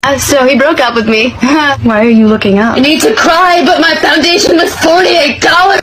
So he broke up with me. Why are you looking up? I need to cry, but my foundation was $48.